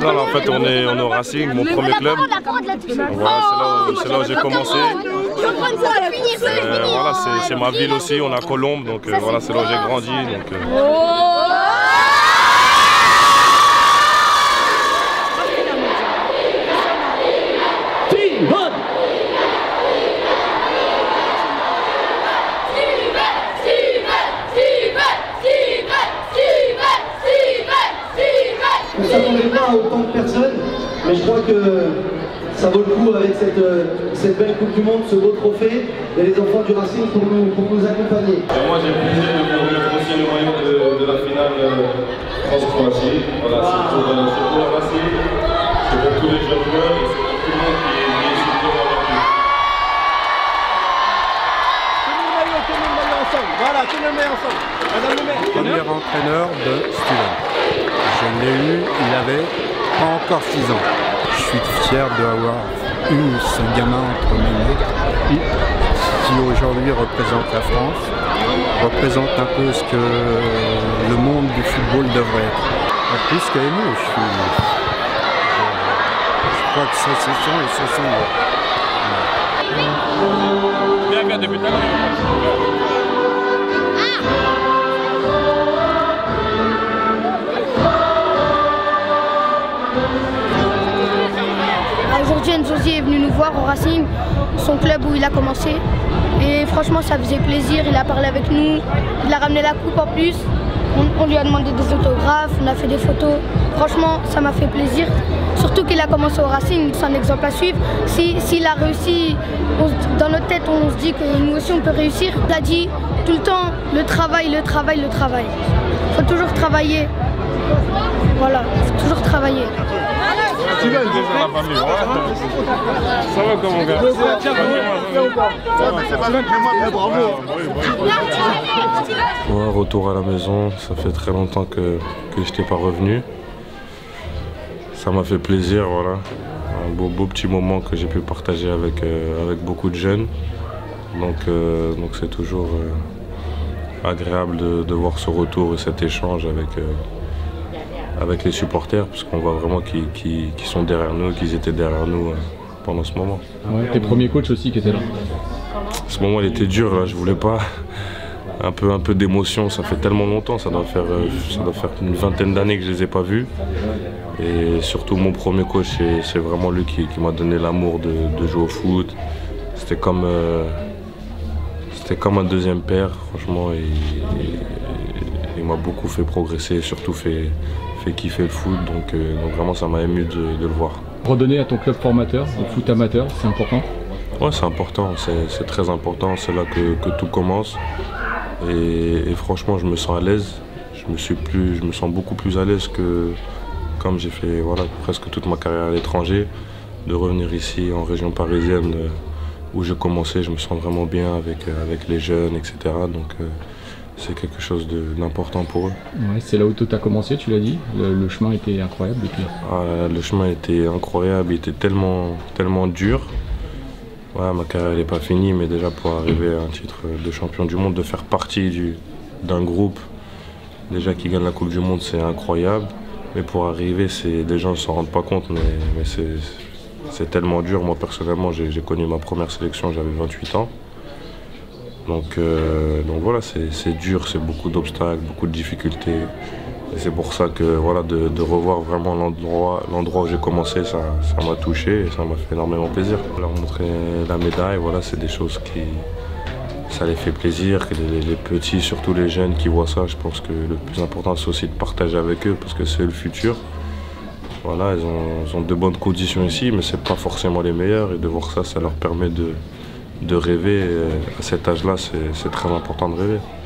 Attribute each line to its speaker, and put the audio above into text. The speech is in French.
Speaker 1: finale, en fait, on est au Racing, mon premier club. Voilà, c'est là où j'ai commencé. Voilà, c'est ma ville aussi, on est à Colombes, donc voilà, c'est là où j'ai grandi. Donc,
Speaker 2: On ne s'attendait pas à autant de personnes, mais je crois que ça vaut le coup avec cette belle Coupe du Monde, ce beau trophée, et les enfants du Racing pour nous accompagner.
Speaker 1: Et moi j'ai le plaisir de couvrir aussi le maillot de la finale France-Croatie. Voilà, c'est pour le Racing, c'est pour tous les jeunes joueurs et c'est pour tout le monde qui est soutenu aujourd'hui.
Speaker 3: Tout le maillot ensemble, voilà, tout le maillot ensemble. Madame le maire.
Speaker 4: Premier entraîneur de Steven. Je l'ai eu, il avait pas encore 6 ans. Je suis fier d'avoir eu ce gamin entre mes mains qui aujourd'hui représente la France, représente un peu ce que le monde du football devrait être. En plus qu'ému, je crois que ça se sent et ça sent.
Speaker 1: Bien depuis tout à l'heure.
Speaker 5: Aujourd'hui, Nzozi est venu nous voir au Racing, son club où il a commencé. Et franchement, ça faisait plaisir, il a parlé avec nous, il a ramené la coupe en plus. On lui a demandé des autographes, on a fait des photos. Franchement, ça m'a fait plaisir. Surtout qu'il a commencé au Racing, c'est un exemple à suivre. S'il a réussi, dans notre tête, on se dit que nous aussi on peut réussir. Il a dit tout le temps, le travail, le travail, le travail. Il faut toujours travailler. Voilà, il faut toujours travailler.
Speaker 1: Ça va comme mon gars? Ouais, retour à la maison, ça fait très longtemps que je n'étais pas revenu. Ça m'a fait plaisir, voilà. Un beau petit moment que j'ai pu partager avec beaucoup de jeunes. Donc c'est toujours agréable de voir ce retour et cet échange avec les supporters, parce qu'on voit vraiment qu'ils sont derrière nous, qu'ils étaient derrière nous pendant ce moment.
Speaker 6: Ouais, tes premiers coachs aussi qui étaient là.
Speaker 1: Ce moment il était dur, là, je voulais pas. Un peu d'émotion, ça fait tellement longtemps, ça doit faire une vingtaine d'années que je les ai pas vus. Et surtout mon premier coach, c'est vraiment lui qui m'a donné l'amour de jouer au foot. C'était comme un deuxième père, franchement, il m'a beaucoup fait progresser, surtout fait kiffer le foot, donc vraiment ça m'a ému de le voir.
Speaker 6: Redonner à ton club formateur, au foot amateur, c'est important?
Speaker 1: Ouais, c'est important, c'est très important, c'est là que tout commence. Et franchement, je me sens à l'aise, je me sens beaucoup plus à l'aise que comme j'ai fait voilà, presque toute ma carrière à l'étranger, de revenir ici en région parisienne où j'ai commencé, je me sens vraiment bien avec les jeunes, etc. Donc c'est quelque chose d'important pour eux.
Speaker 6: Ouais, c'est là où tout a commencé, tu l'as dit. Le chemin était incroyable depuis.
Speaker 1: Le chemin était incroyable, il était tellement dur. Ouais, ma carrière n'est pas finie, mais déjà pour arriver à un titre de champion du monde, de faire partie d'un groupe déjà qui gagne la Coupe du Monde, c'est incroyable. Mais pour arriver, les gens ne s'en rendent pas compte, mais c'est tellement dur. Moi personnellement, j'ai connu ma première sélection, j'avais 28 ans. Donc voilà, c'est dur, c'est beaucoup d'obstacles, beaucoup de difficultés. Et c'est pour ça que voilà, de revoir vraiment l'endroit où j'ai commencé, ça m'a touché et ça m'a fait énormément plaisir. Leur montrer la médaille, voilà, c'est des choses ça les fait plaisir. Que les petits, surtout les jeunes qui voient ça, je pense que le plus important c'est aussi de partager avec eux parce que c'est le futur. Voilà, ils ont de bonnes conditions ici, mais c'est pas forcément les meilleures et de voir ça, ça leur permet de rêver. À cet âge-là, c'est très important de rêver.